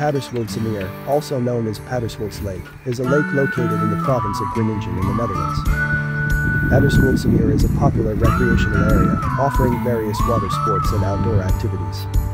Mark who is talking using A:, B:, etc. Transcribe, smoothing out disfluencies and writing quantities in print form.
A: Paterswoldsemeer, also known as Paterswoldse Lake, is a lake located in the province of Groningen in the Netherlands. Paterswoldsemeer is a popular recreational area, offering various water sports and outdoor activities.